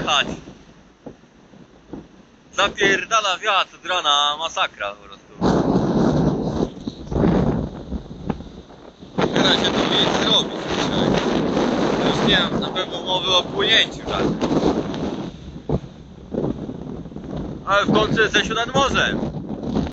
jechać. Zapierdala wiatr od rana, masakra po prostu. Teraz się to miejsce robi dzisiaj. Już nie mam na pewno mowy o płynięciu żadnym. Ale w końcu jesteśmy nad morzem.